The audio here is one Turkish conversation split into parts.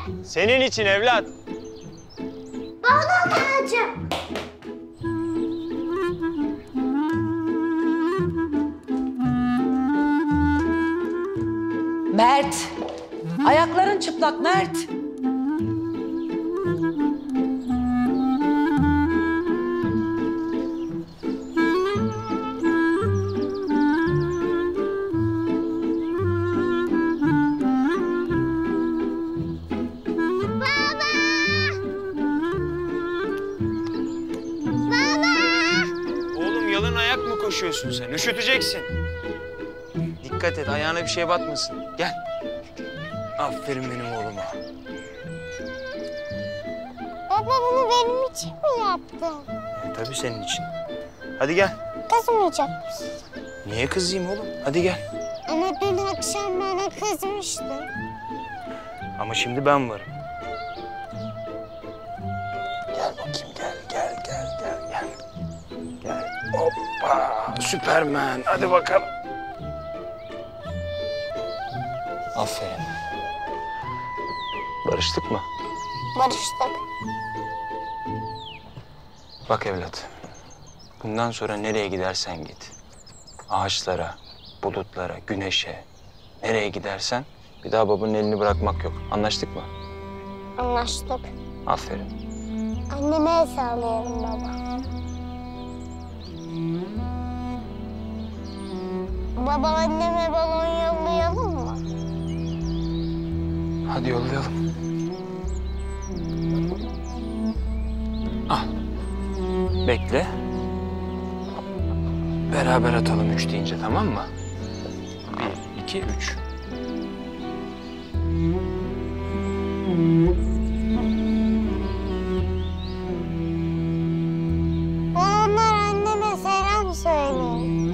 Senin için evlat. Balon ağacı. Mert! Ayakların çıplak Mert! Oğlum yalın ayak mı koşuyorsun sen? Üşüteceksin. Dikkat et, ayağına bir şey batmasın. Gel. Aferin benim oğluma. Baba bunu benim için mi yaptın? Tabii senin için. Hadi gel. Kızmayacak mısın? Niye kızayım oğlum? Hadi gel. Ama dün akşam bana kızmıştın. Ama şimdi ben varım. Gel bakayım, gel. Gel. Hoppa, Süpermen. Hadi bakalım. Aferin. Barıştık mı? Barıştık. Bak evlat, bundan sonra nereye gidersen git. Ağaçlara, bulutlara, güneşe, nereye gidersen bir daha babanın elini bırakmak yok. Anlaştık mı? Anlaştık. Aferin. Anneme el sallayalım baba. Baba anneme balon yollayalım mı? Hadi yollayalım. Al. Bekle. Beraber atalım 3 deyince, tamam mı? 1, 2, 3. Balonlar anneme selam söyleyin.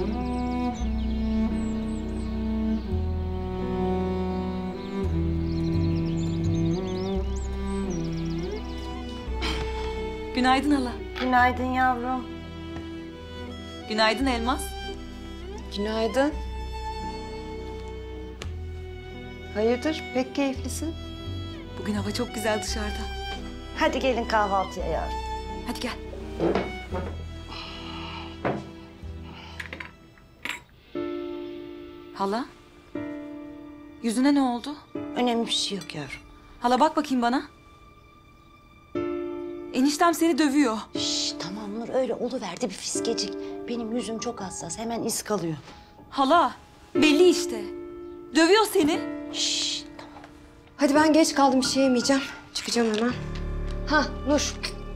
Günaydın hala. Günaydın yavrum. Günaydın Elmas. Günaydın. Hayırdır? Pek keyiflisin. Bugün hava çok güzel dışarıda. Hadi gelin kahvaltıya yavrum. Hadi gel. Hala? Yüzüne ne oldu? Önemli bir şey yok yavrum. Hala bak bakayım bana. Eniştem seni dövüyor. Şş, tamam Nur, öyle oluverdi bir fiskecik. Benim yüzüm çok hassas, hemen iz kalıyor. Hala belli işte. Dövüyor seni. Şş, tamam. Hadi ben geç kaldım, bir şey yemeyeceğim. Çıkacağım hemen. Ha Nur.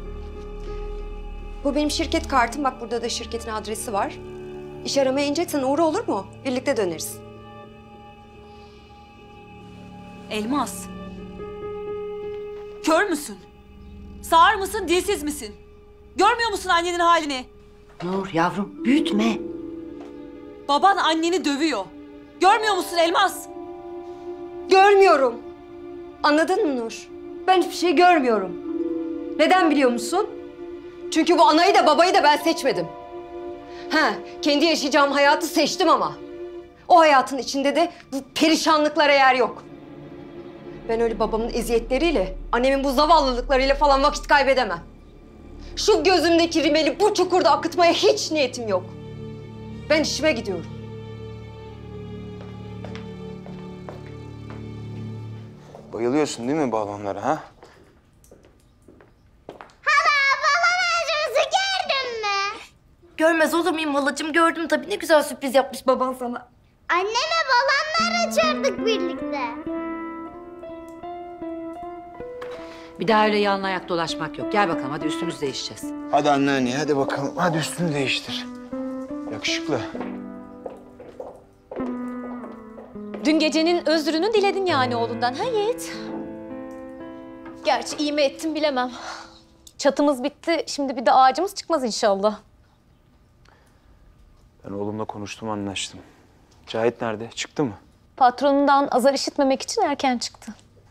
Bu benim şirket kartım. Bak burada da şirketin adresi var. İş aramaya ineceksen uğra, olur mu? Birlikte döneriz. Elmas. Kör müsün? Sağır mısın, dilsiz misin? Görmüyor musun annenin halini? Nur yavrum, büyütme. Baban anneni dövüyor. Görmüyor musun Elmas? Görmüyorum. Anladın mı Nur? Ben hiçbir şey görmüyorum. Neden biliyor musun? Çünkü bu anayı da babayı da ben seçmedim. Ha, kendi yaşayacağım hayatı seçtim ama o hayatın içinde de bu perişanlıklara yer yok. Ben öyle babamın eziyetleriyle, annemin bu zavallılıklarıyla falan vakit kaybedemem. Şu gözümdeki rimeli bu çukurda akıtmaya hiç niyetim yok. Ben işime gidiyorum. Bayılıyorsun değil mi balonlara, ha? Hala balon ağacımızı gördün mü? Görmez olur muyum halacığım? Gördüm tabii. Ne güzel sürpriz yapmış baban sana. Anneme balonlar açardık birlikte. Bir daha öyle yalın ayak dolaşmak yok. Gel bakalım, hadi üstümüzü değişeceğiz. Hadi anneanne, hadi bakalım. Hadi üstünü değiştir. Yakışıklı. Dün gecenin özrünü diledin yani oğlundan, ha Yiğit? Gerçi iyi mi ettim bilemem. Çatımız bitti, şimdi bir de ağacımız çıkmaz inşallah. Ben oğlumla konuştum, anlaştım. Cahit nerede? Çıktı mı? Patronundan azar işitmemek için erken çıktı.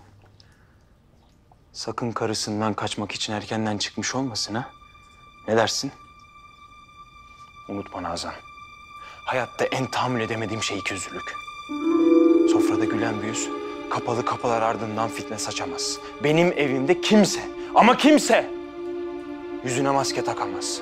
Sakın karısından kaçmak için erkenden çıkmış olmasın, ha? Ne dersin? Unutma Nazan. Hayatta en tahammül edemediğim şey ikiyüzlülük. Sofrada gülen bir yüz, kapalı kapılar ardından fitne saçamaz. Benim evimde kimse, ama kimse yüzüne maske takamaz.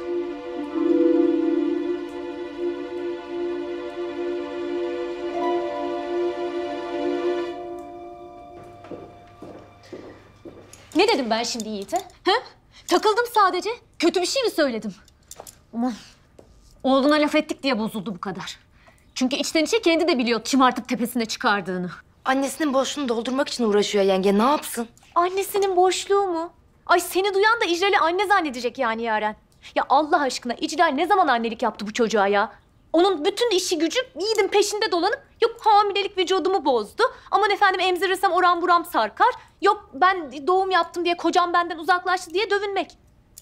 Ne dedim ben şimdi Yiğit'e? He? Takıldım sadece. Kötü bir şey mi söyledim? Aman. Oğluna laf ettik diye bozuldu bu kadar. Çünkü içten içe kendi de biliyor şımartıp tepesine çıkardığını. Annesinin boşluğunu doldurmak için uğraşıyor yenge. Ne yapsın? Annesinin boşluğu mu? Ay seni duyan da İclal'i anne zannedecek yani Yaren. Ya Allah aşkına İclal ne zaman annelik yaptı bu çocuğa ya? Onun bütün işi gücü Yiğit'in peşinde dolanıp yok hamilelik vücudumu bozdu. Aman efendim emzirirsem oram buram sarkar. Yok ben doğum yaptım diye kocam benden uzaklaştı diye dövünmek.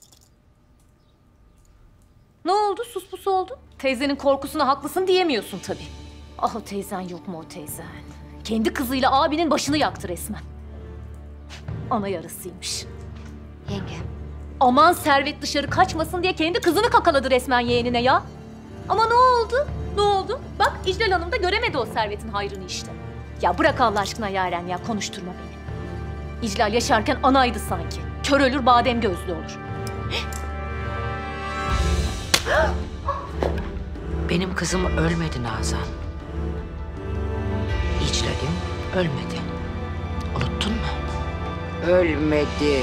Ne oldu? Sus pus oldu. Teyzenin korkusuna haklısın diyemiyorsun tabii. Ah o teyzen yok mu o teyzen? Kendi kızıyla abinin başını yaktı resmen. Ana yarısıymış. Yenge. Aman Servet dışarı kaçmasın diye kendi kızını kakaladı resmen yeğenine ya. Ama ne oldu? Ne oldu? Bak İclal Hanım da göremedi o Servet'in hayrını işte. Ya bırak Allah aşkına Yaren ya konuşturma beni. İclal yaşarken anaydı sanki. Kör ölür badem gözlü olur. Benim kızım ölmedi Nazan. İclal'im ölmedi. Unuttun mu? Ölmedi.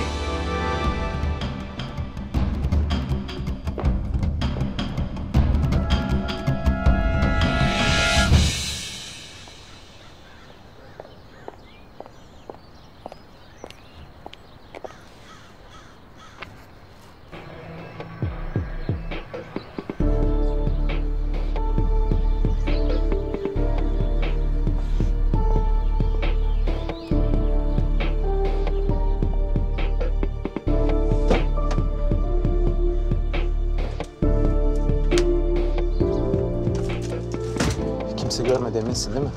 Kimse görmedi eminsin değil mi?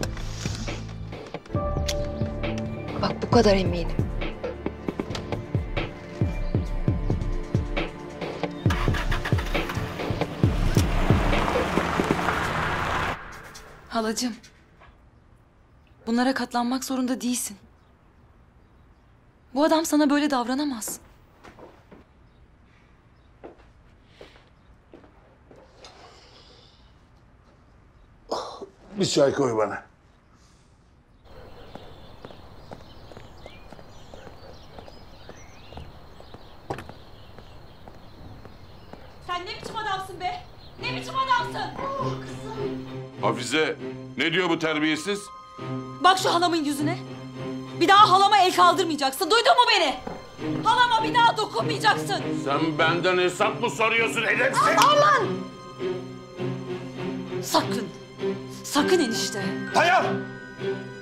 Bak bu kadar eminim. Halacığım. Bunlara katlanmak zorunda değilsin. Bu adam sana böyle davranamaz. Bir çay koy bana. Sen ne biçim adamsın be? Ne biçim adamsın? Hafize, ne diyor bu terbiyesiz? Bak şu halamın yüzüne. Bir daha halama el kaldırmayacaksın. Duydun mu beni? Halama bir daha dokunmayacaksın. Sen benden hesap mı soruyorsun edepsiz? Aman! Sakın. Sakın enişte. Dayan!